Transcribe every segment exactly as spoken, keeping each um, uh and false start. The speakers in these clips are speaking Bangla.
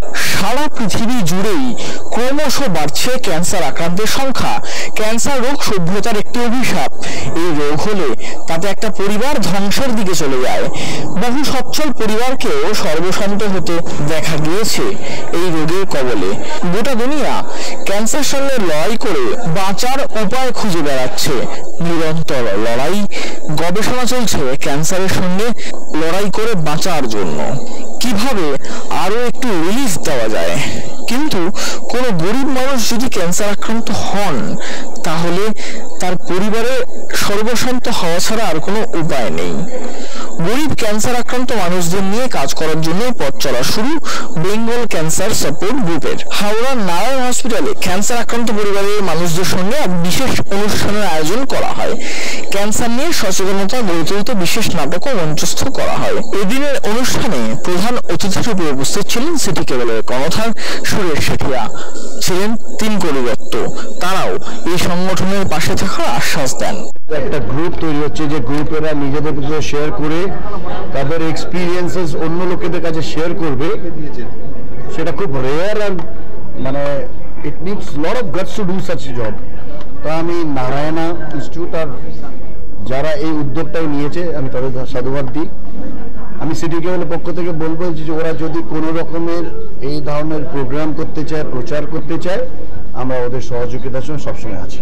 সারা পৃথিবী জুড়েই ক্রমশ বাড়ছে ক্যান্সার আক্রান্তের সংখ্যা। ক্যান্সার রোগ সভ্যতার একটি অভিশাপ। এই রোগ হলে তাতে একটা পরিবার ধ্বংসের দিকে চলে যায়। বহু সচ্ছল পরিবারকেও সর্বশান্ত হতে দেখা গিয়েছে এই রোগের কবলে। গোটা দুনিয়া ক্যান্সার সঙ্গে লড়াই করে বাঁচার উপায় খুঁজে বেড়াচ্ছে। নিরন্তর লড়াই, গবেষণা চলছে ক্যান্সারের সঙ্গে লড়াই করে বাঁচার জন্য। কিভাবে আরো একটু রিলিফ দেওয়া যায়। কিন্তু কোনো গরিব মানুষ যদি ক্যান্সার আক্রান্ত হন তাহলে তার পরিবারের সর্বশান্ত হওয়া ছাড়া আর কোনো উপায় নেই। গরিব ক্যান্সার আক্রান্ত মানুষদের নিয়ে কাজ করার জন্য পথ চলা শুরু বেঙ্গল ক্যান্সার সাপোর্ট গ্রুপের। হাওড়ার নারায়ণ হসপিটালে ক্যান্সার আক্রান্ত পরিবারের মানুষদের সঙ্গে বিশেষ অনুষ্ঠানের আয়োজন করা হয়। ক্যান্সার নিয়ে সচেতনতা গড়ে তুলতে বিশেষ নাটকও মঞ্চস্থ করা হয়। এদিনের অনুষ্ঠানে প্রধান অতিথি রূপে উপস্থিত ছিলেন সিটি কেবলের কর্ণধার সুরেশ শেঠিয়া, ছিলেন তিন কোটি দত্ত। তারাও এই সংগঠনের পাশে থাকার আশ্বাস দেন। একটা গ্রুপ তৈরি হচ্ছে যে গ্রুপেরা নিজেদের মধ্যে শেয়ার করে তাদের এক্সপিরিয়েন্সেস অন্য লোকেদের কাছে শেয়ার করবে, সেটা খুব রেয়ার আর মানে it needs lot of guts to do such job. তো আমি নারায়ণা ইনস্টিটিউট আর যারা এই উদ্যোগটাই নিয়েছে আমি তাদের সাধুবাদ দিই। আমি সিটি কেবলের পক্ষ থেকে বলবো যে ওরা যদি কোনো রকমের এই ধরনের প্রোগ্রাম করতে চায়, প্রচার করতে চায়, আমরা ওদের সহযোগিতার জন্য সবসময় আছি।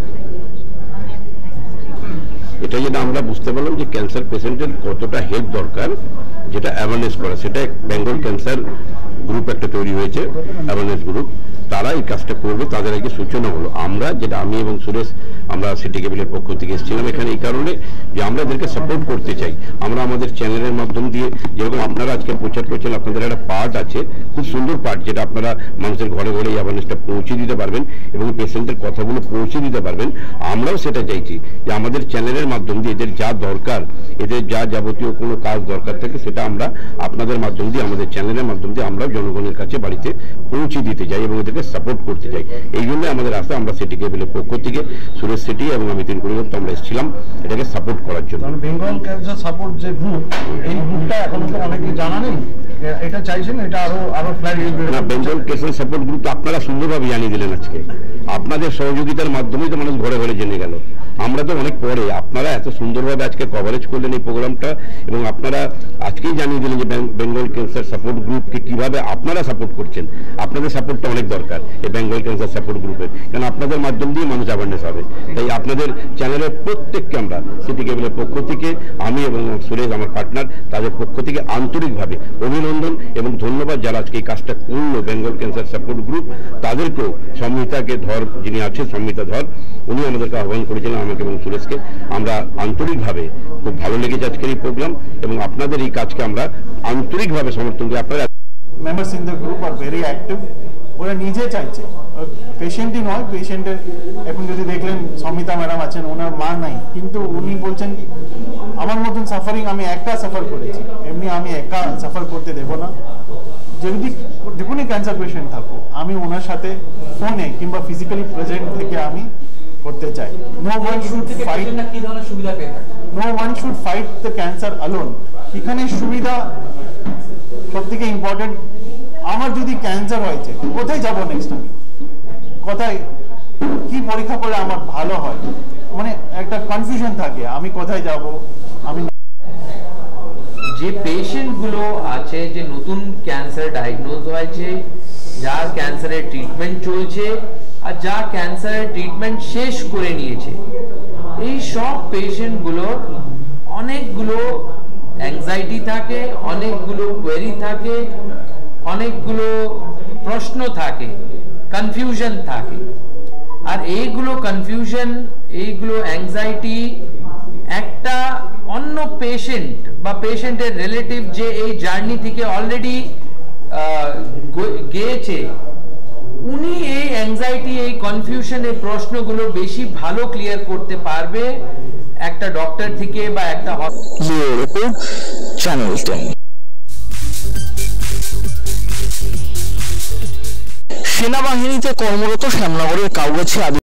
এটা যেটা আমরা বুঝতে পারলাম যে ক্যান্সার পেশেন্টের কতটা হেল্প দরকার, যেটা অ্যাওয়ারনেস করা, সেটা বেঙ্গল ক্যান্সার গ্রুপ একটা তৈরি হয়েছে, অ্যাওয়ারনেস গ্রুপ। তারা এই কাজটা করবে, তাদের আগে সূচনা হলো। আমরা যেটা আমি এবং সুরেশ আমরা সিটি কেবলের পক্ষ থেকে এসেছিলাম এখানে এই কারণে যে আমরা এদেরকে সাপোর্ট করতে চাই। আমরা আমাদের চ্যানেলের মাধ্যম দিয়ে, যেরকম আপনারা আজকে প্রচার করছেন, আপনাদের একটা পার্ট আছে, খুব সুন্দর পার্ট, যেটা আপনারা মানুষের ঘরে ঘরে এই অ্যাওয়ারনেসটা পৌঁছে দিতে পারবেন এবং পেশেন্টের কথাগুলো পৌঁছে দিতে পারবেন। আমরাও সেটা চাইছি যে আমাদের চ্যানেলের মাধ্যম দিয়ে এদের যা দরকার, এদের যা যাবতীয় কোনো কাজ দরকার থাকে, সেটা আমরা আপনাদের মাধ্যম দিয়ে, আমাদের চ্যানেলের মাধ্যম দিয়ে আমরাও জনগণের কাছে বাড়িতে পৌঁছে দিতে চাই এবং এদেরকে সাপোর্ট করতে চাই। এই জন্য আমাদের আসা, আমরা সিটি কেবলের পক্ষ থেকে সুরেশ সেটি এবং আমি তিন কোটি দত্ত আমরা এসেছিলাম এটাকে সাপোর্ট করার জন্য। বেঙ্গল ক্যান্সার সাপোর্ট যে গ্রুপ, এই গ্রুপটা এখনো তো অনেকে জানা নেই, এটা চাইছেন এটা আরো আরো ফ্ল্যাট না। বেঙ্গল ক্যান্সার সাপোর্ট গ্রুপ তো আপনারা সুন্দরভাবে জানিয়ে দিলেন আজকে। আপনাদের সহযোগিতার মাধ্যমেই তো মানুষ ঘরে ঘরে জেনে গেল। আমরা তো অনেক পরে, আপনারা এত সুন্দরভাবে আজকে কভারেজ করলেন এই প্রোগ্রামটা এবং আপনারা আজকেই জানিয়ে দিলেন যে বেঙ্গল ক্যান্সার সাপোর্ট গ্রুপকে কিভাবে আপনারা সাপোর্ট করছেন। আপনাদের সাপোর্টটা অনেক দরকার এই বেঙ্গল ক্যান্সার সাপোর্ট গ্রুপের, কারণ আপনাদের মাধ্যম দিয়ে মানুষ অ্যাওয়ারনেস হবে। তাই আপনাদের চ্যানেলের প্রত্যেককে আমরা সিটি কেবলের পক্ষ থেকে, আমি এবং সুরেশ আমার পার্টনার, তাদের পক্ষ থেকে আন্তরিকভাবে অভিনন্দন এবং ধন্যবাদ। যারা আজকে এই কাজটা করলো বেঙ্গল ক্যান্সার সাপোর্ট গ্রুপ, তাদেরকেও, সম্মিতাকে ধর যিনি আছে, সম্মিতা ধর, উনি আমাদেরকে আহ্বান করেছিলেন আমাকে এবং সুরেশকে। আমরা আন্তরিকভাবে, খুব ভালো লেগেছে আজকের এই প্রোগ্রাম এবং আপনাদের এই কাজকে আমরা আন্তরিকভাবে সমর্থন করি। আপনারা members in the group are very active. ওরা নিজে চাইছে, পেশেন্টই নয়, পেশেন্টের এখন যদি দেখলেন সমিতা ম্যাডাম আছেন, ওনার মা নাই, কিন্তু উনি বলছেন আমার মতন সাফারিং আমি একা সাফার করেছি, এমনি আমি একা সাফার করতে দেব না। যদি যেকোনই ক্যান্সার পেশেন্ট থাকো, আমি ওনার সাথে ফোনে কিংবা ফিজিক্যালি প্রেজেন্ট থেকে আমি করতে চাই। No one should fight, no one should fight the cancer alone. এখানে সুবিধা সব থেকে ইম্পর্টেন্ট। আমার যদি ক্যান্সার হয়েছে, কোথায় যাব নেক্সট, আমি কোথায় কি পরীক্ষা করে আমার ভালো হয়, মানে একটা কনফিউশন থাকে, আমি কোথায় যাব। আমি যে পেশেন্টগুলো আছে, যে নতুন ক্যান্সার ডায়াগনোজ হয়েছে, যার ক্যান্সারের ট্রিটমেন্ট চলছে আর যা ক্যান্সারের ট্রিটমেন্ট শেষ করে নিয়েছে, এই সব পেশেন্টগুলোর অনেকগুলো অ্যাংজাইটি থাকে, অনেকগুলো কোয়েরি থাকে, অনেকগুলো প্রশ্ন থাকে, কনফিউশন থাকে। আর এইগুলো কনফিউশন, এইগুলো অ্যাংজাইটি একটা অন্য পেশেন্ট বা পেশেন্টের রিলেটিভ যে এই জার্নি থেকে অলরেডি গিয়েছে, উনি এই অ্যাংজাইটি, এই কনফিউশন, এই প্রশ্নগুলো বেশি ভালো ক্লিয়ার করতে পারবে একটা ডক্টর থেকে বা একটা হসপিটাল। Channel ten. সেনাবাহিনীতে কর্মরত শ্যামনগরের কাউগাছি